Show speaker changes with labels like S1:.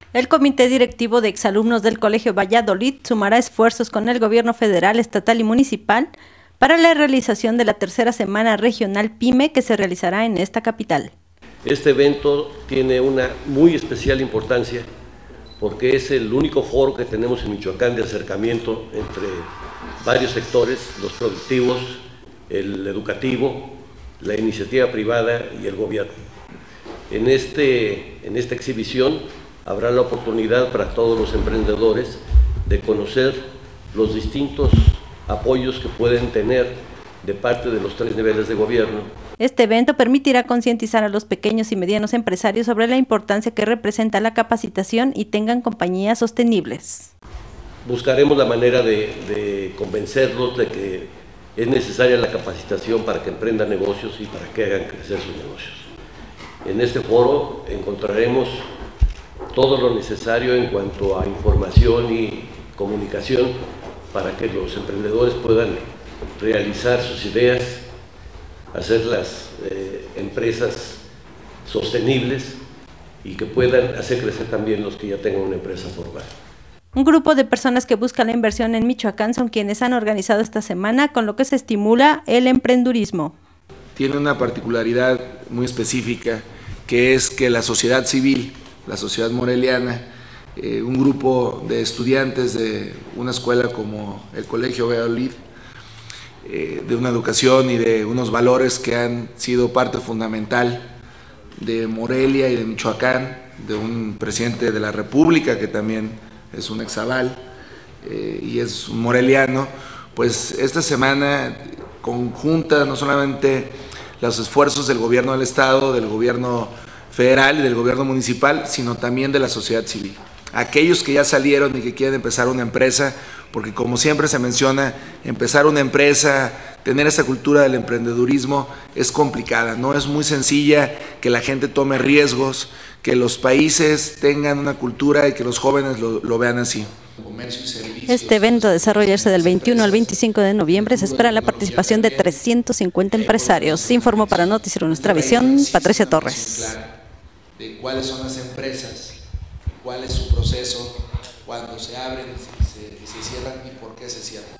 S1: El comité directivo de exalumnos del Colegio Valladolid sumará esfuerzos con el gobierno federal, estatal y municipal para la realización de la tercera semana regional PYME que se realizará en esta capital.
S2: Este evento tiene una muy especial importancia porque es el único foro que tenemos en Michoacán de acercamiento entre varios sectores, los productivos, el educativo, la iniciativa privada y el gobierno. En esta exhibición habrá la oportunidad para todos los emprendedores de conocer los distintos apoyos que pueden tener de parte de los 3 niveles de gobierno.
S1: Este evento permitirá concientizar a los pequeños y medianos empresarios sobre la importancia que representa la capacitación y tengan compañías sostenibles.
S2: Buscaremos la manera de convencerlos de que es necesaria la capacitación para que emprendan negocios y para que hagan crecer sus negocios. En este foro encontraremos todo lo necesario en cuanto a información y comunicación para que los emprendedores puedan realizar sus ideas, hacer las empresas sostenibles y que puedan hacer crecer también los que ya tengan una empresa formal.
S1: Un grupo de personas que buscan la inversión en Michoacán son quienes han organizado esta semana, con lo que se estimula el emprendurismo.
S3: Tiene una particularidad muy específica, que es que la sociedad civil, la sociedad moreliana, un grupo de estudiantes de una escuela como el Colegio Valladolid, de una educación y de unos valores que han sido parte fundamental de Morelia y de Michoacán, de un presidente de la República que también es un exaval y es un moreliano, pues esta semana conjunta no solamente los esfuerzos del gobierno del estado, del gobierno federal y del gobierno municipal, sino también de la sociedad civil. Aquellos que ya salieron y que quieren empezar una empresa, porque como siempre se menciona, empezar una empresa, tener esa cultura del emprendedurismo es complicada, no es muy sencilla que la gente tome riesgos, que los países tengan una cultura y que los jóvenes lo vean así.
S1: Este evento a desarrollarse del 21 al 25 de noviembre se espera la participación de 350 empresarios. Informó para Noticiero Nuestra Visión, Patricia Torres.
S3: De cuáles son las empresas, cuál es su proceso, cuando se abren y se cierran y por qué se cierran.